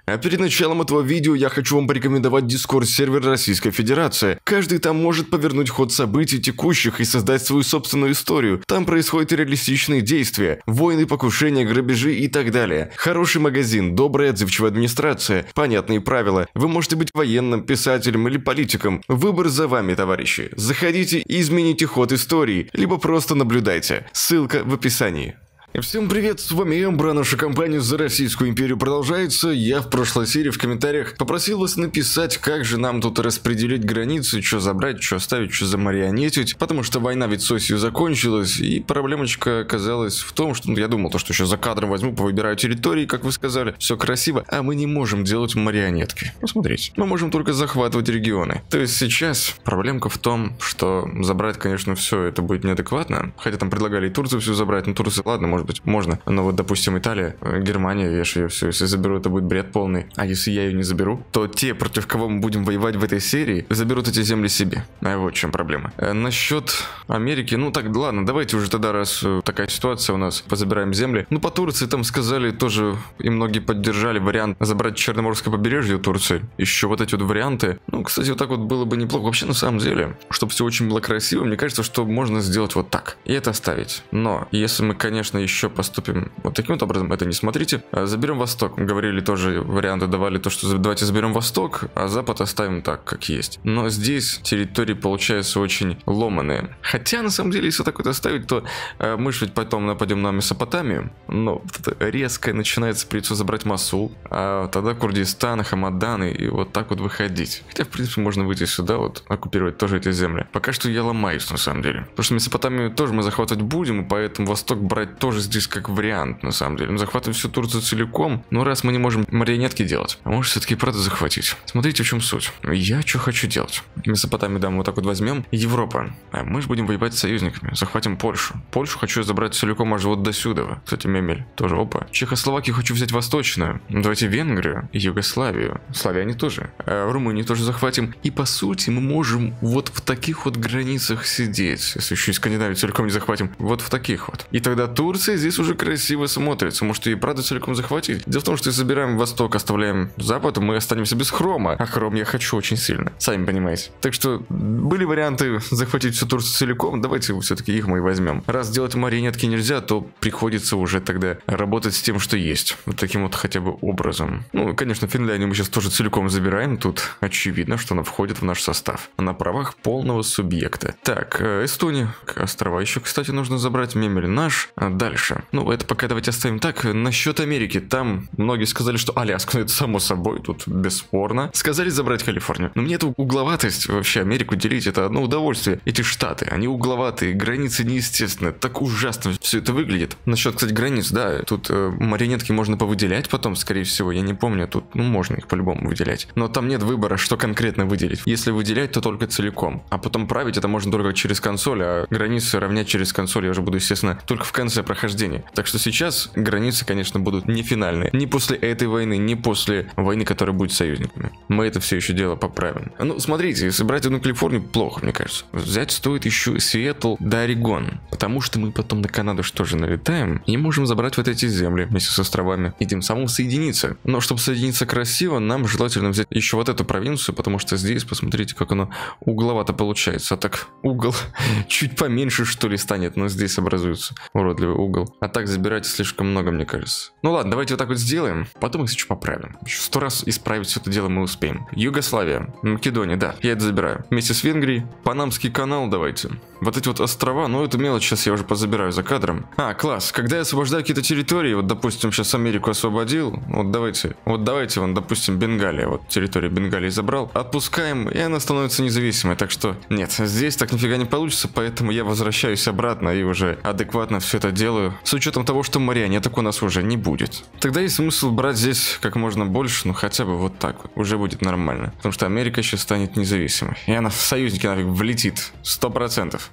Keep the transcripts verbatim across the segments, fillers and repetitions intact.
А перед началом этого видео я хочу вам порекомендовать Discord-сервер Российской Федерации. Каждый там может повернуть ход событий текущих и создать свою собственную историю. Там происходят реалистичные действия, войны, покушения, грабежи и так далее. Хороший магазин, добрая отзывчивая администрация, понятные правила. Вы можете быть военным, писателем или политиком. Выбор за вами, товарищи. Заходите и измените ход истории, либо просто наблюдайте. Ссылка в описании. Всем привет, с вами Эмбра, наша компания за Российскую империю продолжается. Я в прошлой серии в комментариях попросил вас написать, как же нам тут распределить границы, что забрать, что оставить, что замарионетить, потому что война ведь с осью закончилась, и проблемочка оказалась в том, что ну, я думал, то, что сейчас за кадром возьму, повыбираю территории, как вы сказали, все красиво, а мы не можем делать марионетки. Ну, смотрите, мы можем только захватывать регионы. То есть сейчас проблемка в том, что забрать, конечно, все это будет неадекватно, хотя там предлагали и Турцию все забрать, но Турция, ладно, может быть, можно. Но вот, допустим, Италия, Германия, я же ее все, если заберу, это будет бред полный. А если я ее не заберу, то те, против кого мы будем воевать в этой серии, заберут эти земли себе. А вот в чем проблема. А насчет Америки, ну так, ладно, давайте уже тогда, раз такая ситуация у нас, позабираем земли. Ну, по Турции там сказали тоже, и многие поддержали вариант забрать Черноморское побережье у Турции. Еще вот эти вот варианты. Ну, кстати, вот так вот было бы неплохо. Вообще, на самом деле, чтобы все очень было красиво, мне кажется, что можно сделать вот так. И это оставить. Но, если мы, конечно, еще еще поступим вот таким вот образом, это не смотрите. Заберем Восток. Говорили тоже, варианты давали то, что давайте заберем Восток, а Запад оставим так, как есть. Но здесь территории получаются очень ломаные. Хотя, на самом деле, если так вот оставить, то э, мы же ведь потом нападем на Месопотамию. Но вот резко начинается придется забрать Масул, а тогда Курдистан, Хамадан, и вот так вот выходить. Хотя, в принципе, можно выйти сюда, вот, оккупировать тоже эти земли. Пока что я ломаюсь, на самом деле. Потому что Месопотамию тоже мы захватывать будем, и поэтому Восток брать тоже здесь как вариант, на самом деле. Мы захватываем всю Турцию целиком, но раз мы не можем марионетки делать, а может все-таки правда захватить. Смотрите, в чем суть. Я что хочу делать. Месопотамию, да, мы вот так вот возьмем. Европа. А мы же будем воевать с союзниками. Захватим Польшу. Польшу хочу забрать целиком аж вот до сюда. Кстати, Мемель тоже, опа. Чехословакию хочу взять восточную. Давайте Венгрию и Югославию. Славяне тоже. А Румынию тоже захватим. И по сути мы можем вот в таких вот границах сидеть. Если еще и Скандинавию целиком не захватим. Вот в таких вот. И тогда Турция здесь уже красиво смотрится. Может, и правда целиком захватить? Дело в том, что если забираем Восток, оставляем Запад, мы останемся без Хрома. А Хром я хочу очень сильно. Сами понимаете. Так что были варианты захватить всю Турцию целиком. Давайте все-таки их мы и возьмем. Раз делать марионетки нельзя, то приходится уже тогда работать с тем, что есть. Вот таким вот хотя бы образом. Ну, конечно, Финляндию мы сейчас тоже целиком забираем. Тут очевидно, что она входит в наш состав. На правах полного субъекта. Так, Эстония. Острова еще, кстати, нужно забрать. Мемель наш. А дальше. Ну, это пока давайте оставим так. Насчет Америки. Там многие сказали, что Аляска, это само собой, тут бесспорно. Сказали забрать Калифорнию. Но мне эту угловатость, вообще Америку делить, это одно удовольствие. Эти штаты, они угловатые, границы неестественные. Так ужасно все это выглядит. Насчет, кстати, границ, да, тут э, марионетки можно повыделять потом, скорее всего, я не помню. Тут, ну, можно их по-любому выделять. Но там нет выбора, что конкретно выделить. Если выделять, то только целиком. А потом править это можно только через консоль, а границы равнять через консоль я уже буду, естественно, только в конце прохождения. Так что сейчас границы, конечно, будут не финальные. Ни после этой войны, ни после войны, которая будет с союзниками. Мы это все еще дело поправим. Ну, смотрите, если брать одну Калифорнию, плохо, мне кажется. Взять стоит еще Сиэтл до Орегон. Потому что мы потом на Канаду что же налетаем и можем забрать вот эти земли вместе с островами. И тем самым соединиться. Но чтобы соединиться красиво, нам желательно взять еще вот эту провинцию, потому что здесь, посмотрите, как оно угловато получается. А так угол чуть поменьше, что ли, станет, но здесь образуется уродливый угол. А так забирать слишком много, мне кажется. Ну ладно, давайте вот так вот сделаем. Потом их еще поправим. Еще сто раз исправить все это дело мы успеем. Югославия, Македония, да, я это забираю. Вместе с Венгрией. Панамский канал давайте. Вот эти вот острова, ну это мелочь, сейчас я уже позабираю за кадром. А, класс, когда я освобождаю какие-то территории, вот допустим, сейчас Америку освободил, вот давайте, вот давайте, вон, допустим, Бенгалия, вот территорию Бенгалии забрал, отпускаем, и она становится независимой, так что, нет, здесь так нифига не получится, поэтому я возвращаюсь обратно и уже адекватно все это делаю, с учетом того, что марионеток у нас уже не будет. Тогда есть смысл брать здесь как можно больше, ну хотя бы вот так вот, уже будет нормально, потому что Америка сейчас станет независимой, и она в союзники нафиг влетит, сто процентов.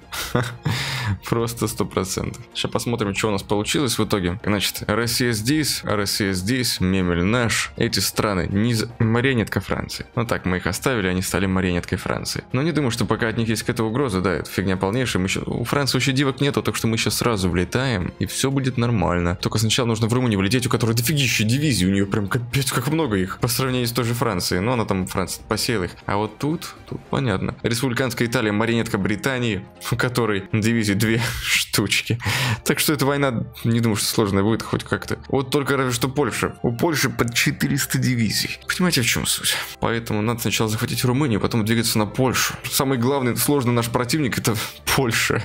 Просто сто процентов. Сейчас посмотрим, что у нас получилось в итоге. Значит, Россия здесь, Россия здесь, Мемель наш. Эти страны низ... марионетка Франции. Ну так, мы их оставили, они стали марионеткой Франции. Но не думаю, что пока от них есть какая-то угроза, да, это фигня полнейшая. Мы сейчас... У Франции вообще дивок нету, так что мы сейчас сразу влетаем и все будет нормально. Только сначала нужно в Румынию влететь, у которой дофигища дивизий, у нее прям капец как много их, по сравнению с той же Францией. Но она там, Франция, посеяла их. А вот тут, тут понятно. Республиканская Италия, марионетка Британии, у которой дивизии две штучки. Так что эта война, не думаю, что сложная будет хоть как-то. Вот только разве что Польша. У Польши под четыреста дивизий. Понимаете, в чем суть? Поэтому надо сначала захватить Румынию, потом двигаться на Польшу. Самый главный, сложный наш противник — это Польша.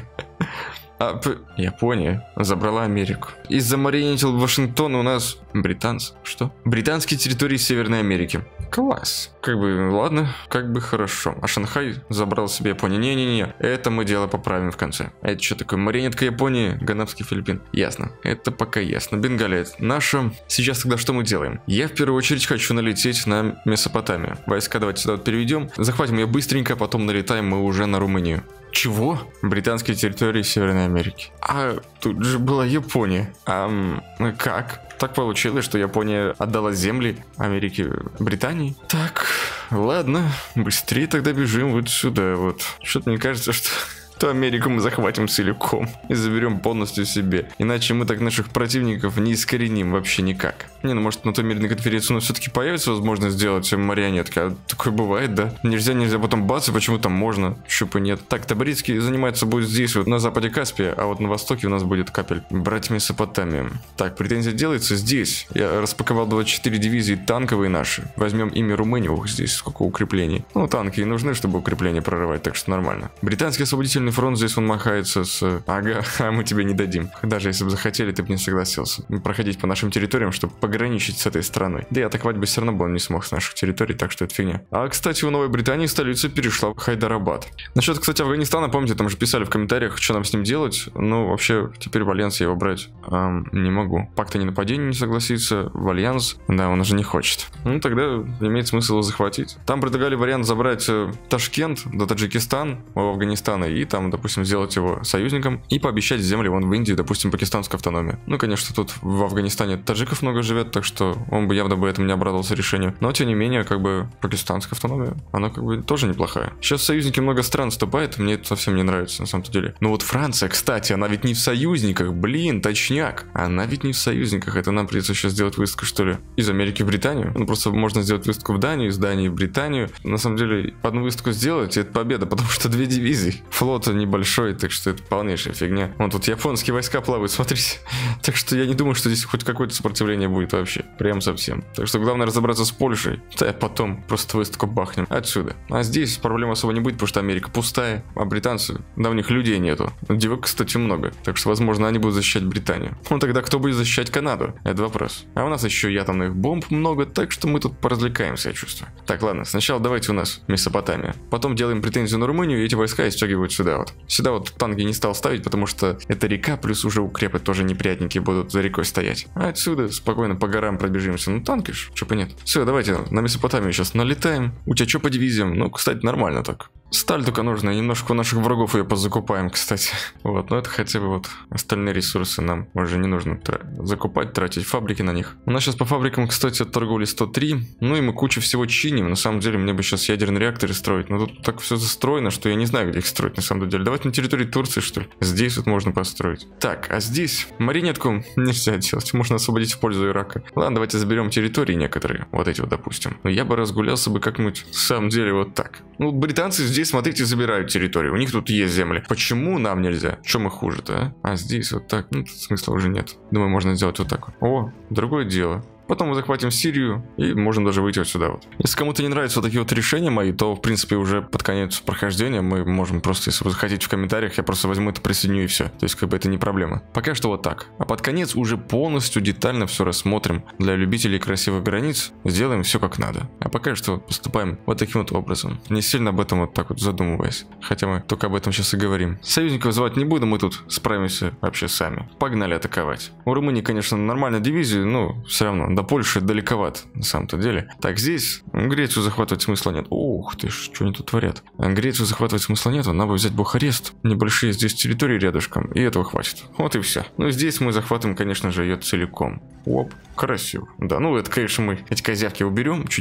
А, Япония забрала Америку. Из-за марионетил Вашингтона у нас британцы. Что? Британские территории Северной Америки. Класс. Как бы, ладно, как бы хорошо. А Шанхай забрал себе Японию. Не-не-не, это мы дело поправим в конце. А это что такое? Марионетка Японии, Ганапский Филиппин. Ясно. Это пока ясно. Бенгалия наша. Сейчас тогда что мы делаем? Я в первую очередь хочу налететь на Месопотамию. Войска давайте сюда вот переведем. Захватим ее быстренько, потом налетаем мы уже на Румынию. Чего? Британские территории Северной Америки. А тут же была Япония. А как? Так получилось, что Япония отдала земли Америки Британии? Так, ладно, быстрее тогда бежим вот сюда вот. Что-то мне кажется, что... то Америку мы захватим целиком и заберем полностью себе. Иначе мы так наших противников не искореним вообще никак. Не, ну может на той мирной конференции у нас все-таки появится возможность сделать марионетка. А такое бывает, да? Нельзя, нельзя, потом бац, и почему там можно, щупа нет. Так, Табрицкий занимается будет здесь, вот на западе Каспия, а вот на востоке у нас будет Капель. Брать Месопотамию. Так, претензия делается здесь. Я распаковал двадцать четыре дивизии танковые наши. Возьмем ими Румынию. Ух, здесь сколько укреплений. Ну, танки и нужны, чтобы укрепления прорывать, так что нормально. Британский освободительный фронт здесь он махается с... Ага, а мы тебе не дадим. Даже если бы захотели, ты бы не согласился проходить по нашим территориям, чтобы пограничить с этой страной. Да и атаковать бы все равно бы он не смог с наших территорий, так что это фигня. А, кстати, у Новой Британии столица перешла в Хайдарабад. Насчет, кстати, Афганистана, помните, там же писали в комментариях, что нам с ним делать. Ну, вообще, теперь в Альянс я его брать эм, не могу. Пакт о ненападении не согласится, в Альянс, да, он уже не хочет. Ну, тогда имеет смысл его захватить. Там предлагали вариант забрать э, Ташкент до Таджикистан, у Афганистана, и там, допустим, сделать его союзником и пообещать земли вон в Индии, допустим, пакистанскую автономию. Ну, конечно, тут в Афганистане таджиков много живет, так что он бы явно бы этому не обрадовался решению. Но, тем не менее, как бы пакистанская автономия, она как бы тоже неплохая. Сейчас в союзники много стран вступает, мне это совсем не нравится, на самом-то деле. Ну вот Франция, кстати, она ведь не в союзниках, блин, точняк. Она ведь не в союзниках, это нам придется сейчас сделать выставку, что ли, из Америки в Британию. Ну, просто можно сделать выставку в Данию, из Дании в Британию. На самом деле, одну выставку сделать, и это победа, потому что две дивизии. Флота небольшой, так что это полнейшая фигня. Вон тут японские войска плавают, смотрите. Так что я не думаю, что здесь хоть какое-то сопротивление будет вообще. Прям совсем. Так что главное разобраться с Польшей. Да, потом просто выставку бахнем отсюда. А здесь проблем особо не будет, потому что Америка пустая, а британцы, да, у них людей нету. Девок, кстати, много. Так что, возможно, они будут защищать Британию. Ну тогда кто будет защищать Канаду? Это вопрос. А у нас еще атомных бомб много, так что мы тут поразвлекаемся, я чувствую. Так, ладно, сначала давайте у нас Месопотамия. Потом делаем претензию на Румынию, и эти войска стягивают сюда вот. Сюда вот танки не стал ставить, потому что это река, плюс уже укрепы тоже неприятники будут за рекой стоять. А отсюда спокойно по горам пробежимся. Ну танки ж, чё понятно. Все, давайте на Месопотамию сейчас налетаем. У тебя что по дивизиям? Ну, кстати, нормально так. Сталь только нужна, немножко у наших врагов ее позакупаем, кстати. Вот, но это хотя бы вот остальные ресурсы нам уже не нужно тра закупать, тратить фабрики на них. У нас сейчас по фабрикам, кстати, от торговли сто три. Ну и мы кучу всего чиним. На самом деле, мне бы сейчас ядерные реакторы строить. Но тут так все застроено, что я не знаю, где их строить на самом деле. Давайте на территории Турции, что ли. Здесь вот можно построить. Так, а здесь марионетку нельзя делать. Можно освободить в пользу Ирака. Ладно, давайте заберем территории некоторые. Вот эти вот, допустим. Но я бы разгулялся бы как-нибудь в самом деле вот так. Ну, британцы здесь, смотрите, забирают территорию. У них тут есть земли. Почему нам нельзя? Чем мы хуже-то, а? А здесь вот так. Ну, тут смысла уже нет. Думаю, можно сделать вот так вот. О, другое дело. Потом мы захватим Сирию и можем даже выйти вот сюда вот. Если кому-то не нравятся вот такие вот решения мои, то, в принципе, уже под конец прохождения мы можем просто, если вы захотите в комментариях, я просто возьму это, присоединю и все. То есть, как бы это не проблема. Пока что вот так. А под конец уже полностью детально все рассмотрим. Для любителей красивых границ сделаем все как надо. А пока что поступаем вот таким вот образом. Не сильно об этом вот так вот задумываясь. Хотя мы только об этом сейчас и говорим. Союзников звать не буду, мы тут справимся вообще сами. Погнали атаковать. У Румынии, конечно, нормальная дивизия, но все равно. До Польши далековато, на самом-то деле. Так, здесь Грецию захватывать смысла нет. Ух ты ж, что они тут творят. Грецию захватывать смысла нет, надо взять Бухарест. Небольшие здесь территории рядышком, и этого хватит. Вот и все. Ну, здесь мы захватываем, конечно же, ее целиком. Оп, красиво. Да, ну это, конечно, мы эти козявки уберем чуть попозже.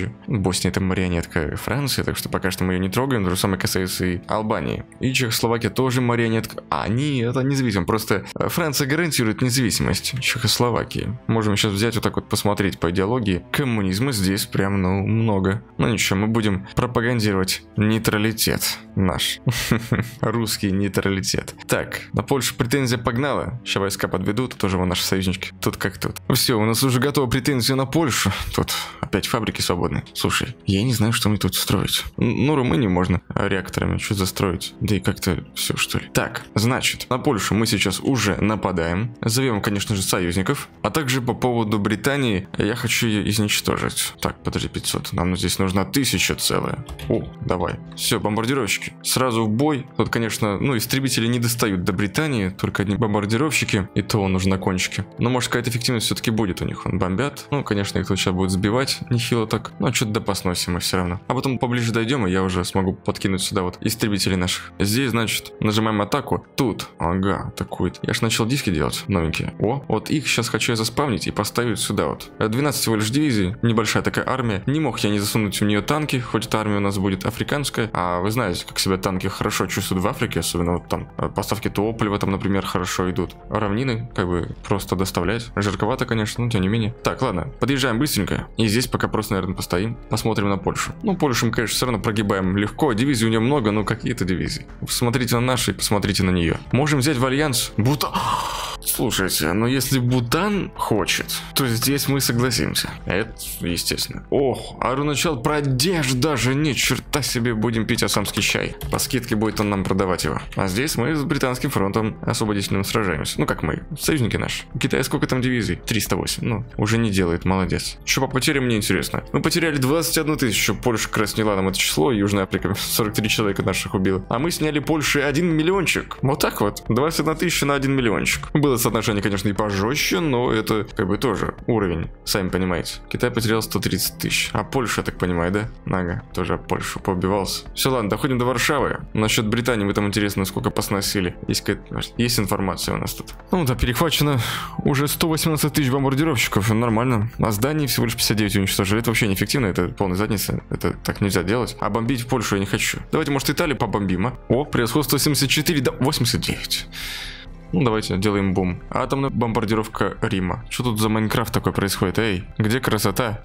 Боснию. Босния это марионетка Франции, так что пока что мы ее не трогаем. То же самое касается и Албании. И Чехословакия тоже марионетка. А, не, это независимо. Просто Франция гарантирует независимость Чехословакии. Можем сейчас взять вот так вот посмотреть по идеологии. Коммунизма здесь прям, ну, много. Ну ничего, мы будем пропагандировать нейтралитет наш. Русский нейтралитет. Так, на Польшу претензия погнала. Сейчас войска подведут, тоже вон наши союзнички. Тут как тут. Все, у нас уже готова претензия на Польшу. Тут опять фабрики свободны. Слушай, я не знаю, что мне тут строить. Ну, Румынию можно реакторами что застроить. Да и как-то все, что ли. Так, значит, на Польшу мы сейчас уже нападаем. Зовем, конечно же, союзников. А также по поводу Британии я хочу ее изничтожить. Так, подожди, пятьсот. Нам здесь нужна тысяча целая. О, давай. Все, бомбардировщики. Сразу в бой. Тут, конечно, ну, истребители не достают до Британии. Только одни бомбардировщики. И то нужно на кончике. Но, может, какая-то эффективность все-таки будет у них. Он бомбят. Ну, конечно, их тут сейчас будет сбивать. Нехило так. Но что-то до посносим мы все равно. А потом поближе дойдем, и я уже смогу подкинуть сюда вот истребителей наших. Здесь, значит, нажимаем атаку. Тут. Ага, такую. Я ж начал диски делать новенькие. О, вот их сейчас хочу я заспавнить и поставить сюда вот. двенадцать всего лишь дивизий. Небольшая такая армия. Не мог я не засунуть в нее танки. Хоть эта армия у нас будет африканская. А вы знаете, как себя танки хорошо чувствуют в Африке. Особенно вот там поставки топлива там, например, хорошо идут. Равнины, как бы, просто доставлять. Жарковато, конечно, но тем не менее. Так, ладно. Подъезжаем быстренько. И здесь пока просто, наверное, постоим. Посмотрим на Польшу. Ну, Польшу мы, конечно, все равно прогибаем легко. Дивизий у нее много, но какие-то дивизии. Посмотрите на наши и посмотрите на нее. Можем взять в альянс Бутан. Слушайте, но если Бутан хочет, то здесь мы согласимся. Это естественно. Ох, а начал продеж даже не черта себе, будем пить асамский чай. По скидке будет он нам продавать его. А здесь мы с британским фронтом освободительным сражаемся. Ну как мы, союзники наши. У Китая сколько там дивизий? триста восемь. Ну, уже не делает, молодец. Что по потерям, мне интересно. Мы потеряли двадцать одну тысячу. Польша как раз сняла нам это число. Южная Африка сорок три человека наших убила. А мы сняли Польше один миллиончик. Вот так вот. двадцать одна тысяча на один миллиончик. Было соотношение, конечно, и пожестче, но это как бы тоже уровень, сами понимаете. Китай потерял сто тридцать тысяч. А Польша, я так понимаю, да? Ага, тоже Польшу поубивался. Все, ладно, доходим до Варшавы. Насчет Британии вы там интересно, сколько посносили. Есть, есть информация у нас тут. Ну да, перехвачено уже сто восемнадцать тысяч бомбардировщиков. Нормально. А зданий всего лишь пятьдесят девять уничтожили. Это вообще неэффективно, это полная задница. Это так нельзя делать. А бомбить в Польшу я не хочу. Давайте, может, Италию побомбим, а? О, превосходство семьдесят четыре, да, восемьдесят девять. Ну, давайте делаем бум. Атомная бомбардировка Рима. Что тут за Майнкрафт такой происходит? Эй, где красота?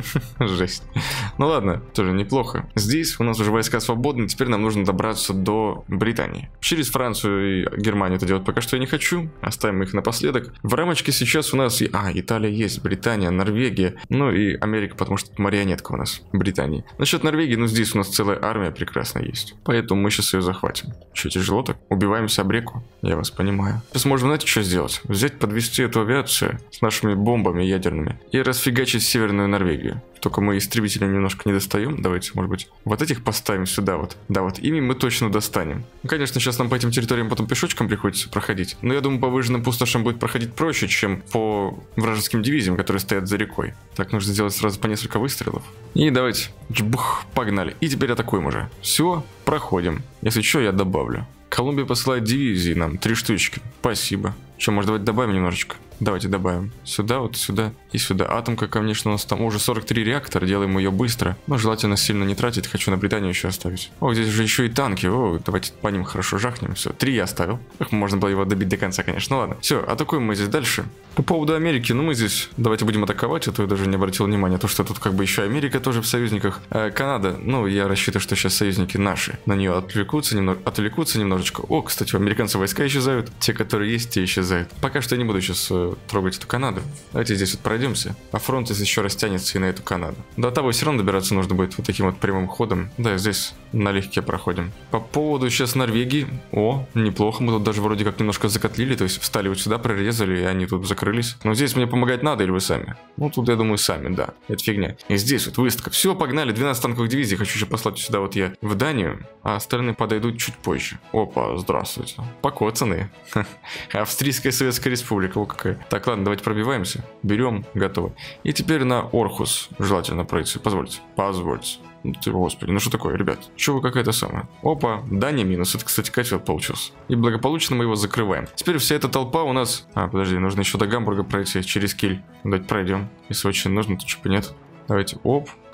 Жесть. Ну ладно, тоже неплохо. Здесь у нас уже войска свободны. Теперь нам нужно добраться до Британии. Через Францию и Германию это делать пока что я не хочу. Оставим их напоследок. В рамочке сейчас у нас... А, Италия есть, Британия, Норвегия. Ну и Америка, потому что марионетка у нас Британии. Насчет Норвегии, ну здесь у нас целая армия прекрасная есть. Поэтому мы сейчас ее захватим. Что, тяжело так? Убиваемся об реку? Я вас понимаю. Сейчас можем, знаете, что сделать? Взять, подвести эту авиацию с нашими бомбами ядерными и расфигачить Северную Норвегию. Только мы истребители немножко не достаем. Давайте, может быть, вот этих поставим сюда вот. Да, вот ими мы точно достанем. Ну, конечно, сейчас нам по этим территориям потом пешочком приходится проходить. Но я думаю, по выжженным пустошам будет проходить проще, чем по вражеским дивизиям, которые стоят за рекой. Так, нужно сделать сразу по несколько выстрелов. И давайте, чбух, погнали. И теперь атакуем уже. Все, проходим. Если что, я добавлю. Колумбия посылает дивизии нам, три штучки. Спасибо. Что, может, давайте добавим немножечко? Давайте добавим. Сюда, вот сюда и сюда. Атомка, конечно, у нас там уже сорок три реактора. Делаем ее быстро. Но желательно сильно не тратить. Хочу на Британию еще оставить. О, здесь уже еще и танки. О, давайте по ним хорошо жахнем. Все, три я оставил. Эх, можно было его добить до конца, конечно. Ну ладно. Все, атакуем мы здесь дальше. По поводу Америки, ну мы здесь давайте будем атаковать. А то я даже не обратил внимания. То, что тут как бы еще Америка тоже в союзниках. А, Канада, ну я рассчитываю, что сейчас союзники наши на нее отвлекутся, немного, отвлекутся немножечко. О, кстати, у американцев войска исчезают. Те, которые есть, те исчезают. Пока что я не буду сейчас э, трогать эту Канаду. Давайте здесь вот пройдемся. А фронт здесь еще растянется и на эту Канаду. До того все равно добираться нужно будет вот таким вот прямым ходом. Да, здесь налегке проходим. По поводу сейчас Норвегии. О, неплохо. Мы тут даже вроде как немножко закотлили. То есть встали вот сюда, прорезали, и они тут закрылись. Но здесь мне помогать надо или вы сами? Ну, тут я думаю сами, да. Это фигня. И здесь вот выставка. Все, погнали. двенадцать танковых дивизий. Хочу еще послать сюда вот я в Данию. А остальные подойдут чуть позже. Опа, здравствуйте. Покоцанные. Австрийская Советская Республика. О, какая. Так, ладно, давайте пробиваемся. Берем, готово. И теперь на Орхус желательно пройти. Позвольте. Позвольте. Ну ты, господи, ну что такое, ребят? Че вы какая-то самая? Опа, Дания минус. Это, кстати, котел получился. И благополучно мы его закрываем. Теперь вся эта толпа у нас... А, подожди, нужно еще до Гамбурга пройти через Киль. Давайте пройдем. Если очень нужно, то чего нет. Давайте, оп.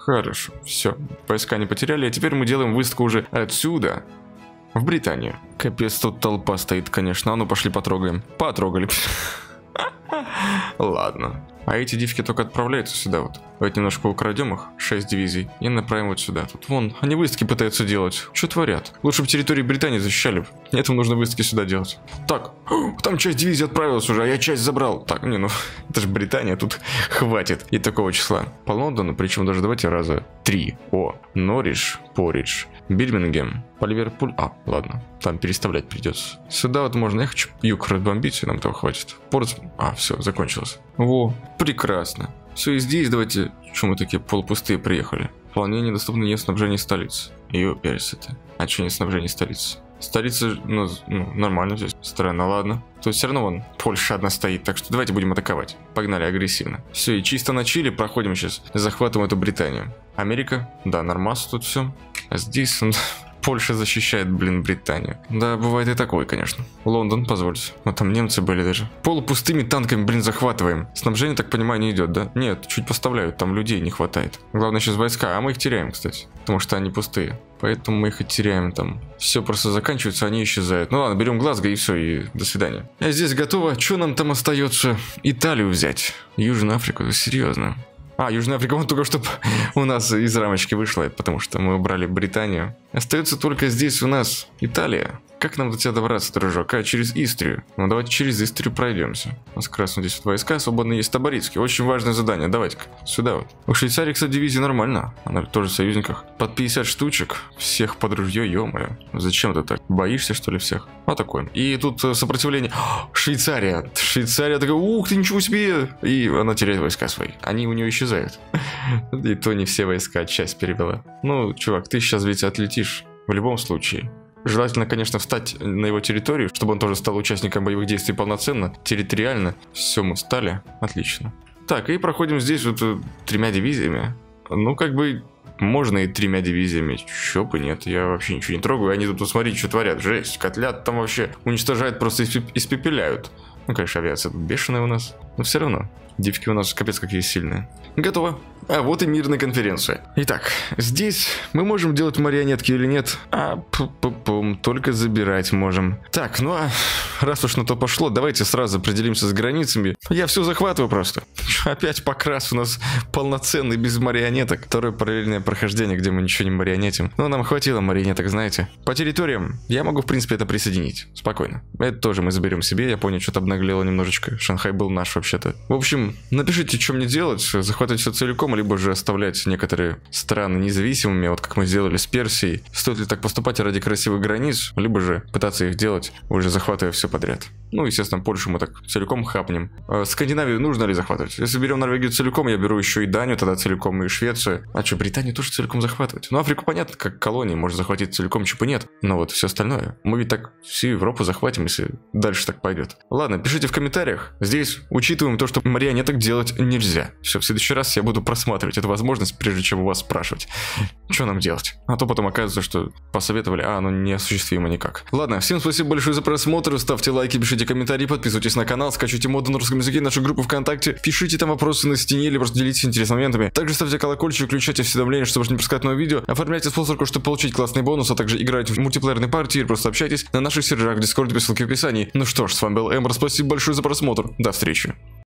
Хорошо, все. Войска не потеряли, а теперь мы делаем выставку уже отсюда, в Британию. Капец, тут толпа стоит, конечно. А ну, пошли потрогаем. Потрогали. Ладно. А эти дивки только отправляются сюда вот. Давайте немножко украдем их, шесть дивизий, и направим вот сюда. Тут вон, они выставки пытаются делать. Что творят? Лучше бы территории Британии защищали. Нет, им нужно выставки сюда делать. Так, там часть дивизии отправилась уже, а я часть забрал. Так, не, ну, это же Британия, тут хватит и такого числа. По Лондону, причем даже давайте раза три. О, Норридж, Порридж, Бирмингем, по Ливерпуль. А, ладно, там переставлять придется. Сюда вот можно, я хочу юг разбомбить, и нам того хватит. Порт, а, все, закончилось. Во, прекрасно. Все, и здесь давайте... Почему мы такие полупустые приехали? Вполне недоступно не снабжение столицы. Ее пересеты. А что не снабжение столицы? Столица, ну, ну, нормально здесь. Странно, ладно. То есть все равно вон Польша одна стоит, так что давайте будем атаковать. Погнали агрессивно. Все, и чисто на Чили проходим сейчас. Захватываем эту Британию. Америка, да, нормас тут все. А здесь он... Польша защищает, блин, Британию. Да, бывает и такое, конечно. Лондон, позвольте. Вот там немцы были даже. Полупустыми танками, блин, захватываем. Снабжение, так понимаю, не идет, да? Нет, чуть поставляют, там людей не хватает. Главное сейчас войска, а мы их теряем, кстати. Потому что они пустые. Поэтому мы их и теряем там. Все просто заканчивается, они исчезают. Ну ладно, берем Глазго и все, и до свидания. Я здесь готово. Что нам там остается? Италию взять. Южную Африку, серьезно. А, Южная Африка, вот только что у нас из рамочки вышла, потому что мы убрали Британию. Остается только здесь у нас Италия. Как нам до тебя добраться, дружок? А, через Истрию. Ну, давайте через Истрию пройдемся. У нас как раз вот здесь вот войска свободно есть Таборицкие. Очень важное задание. Давайте-ка сюда вот. У Швейцарии, кстати, дивизия нормально. Она тоже в союзниках. Под пятьдесят штучек. Всех под ружье, ё-моё. Зачем ты так? Боишься, что ли, всех? Вот такое. И тут сопротивление. О, Швейцария. Швейцария такая, ух ты, ничего себе. И она теряет войска свои. Они у нее исчезают. И то не все войска, часть перевела. Ну, чувак, ты сейчас ведь отлетишь. В любом случае. Желательно, конечно, встать на его территорию, чтобы он тоже стал участником боевых действий полноценно, территориально. Все, мы стали. Отлично. Так, и проходим здесь вот тремя дивизиями. Ну, как бы, можно и тремя дивизиями. Чё бы нет, я вообще ничего не трогаю. Они тут, смотрите, что творят. Жесть, котлят там вообще уничтожают, просто испепеляют. Ну, конечно, авиация тут бешеная у нас. Но все равно. Дивки у нас капец какие сильные. Готово. А вот и мирная конференция. Итак, здесь мы можем делать марионетки или нет? А, пу-пу-пум, только забирать можем. Так, ну а раз уж на то пошло, давайте сразу определимся с границами. Я все захватываю просто. Опять покрас у нас полноценный, без марионеток. Второе параллельное прохождение, где мы ничего не марионетим. Но нам хватило марионеток, знаете. По территориям я могу, в принципе, это присоединить. Спокойно. Это тоже мы заберем себе. Япония что-то обнаглела немножечко. Шанхай был наш вообще-то. В общем, напишите, что мне делать. Захватывать все целиком, либо же оставлять некоторые страны независимыми, вот как мы сделали с Персией. Стоит ли так поступать ради красивых границ, либо же пытаться их делать, уже захватывая все подряд. Ну, естественно, Польшу мы так целиком хапнем. А Скандинавию нужно ли захватывать? Если берем Норвегию целиком, я беру еще и Данию, тогда целиком и Швецию. А что, Британию тоже целиком захватывать? Ну, Африку, понятно, как колонии, можно захватить целиком, чего нет. Но вот все остальное. Мы ведь так всю Европу захватим, если дальше так пойдет. Ладно, пишите в комментариях. Здесь учитываем то, что марионеток делать нельзя. Все, в следующий раз я буду просматривать эту возможность, прежде чем у вас спрашивать, что нам делать. А то потом оказывается, что посоветовали, а оно неосуществимо никак. Ладно, всем спасибо большое за просмотр, ставьте лайки, пишите комментарии, подписывайтесь на канал, скачивайте моды на русском языке, нашу группу ВКонтакте, пишите там вопросы на стене или просто делитесь интересными моментами. Также ставьте колокольчик, включайте уведомления, чтобы не пропускать новые видео, оформляйте спонсорку, чтобы получить классный бонус, а также играйте в мультиплеерные партии или просто общайтесь на наших серверах в Дискорде, по ссылке в описании. Ну что ж, с вами был Эмбер, спасибо большое за просмотр, до встречи.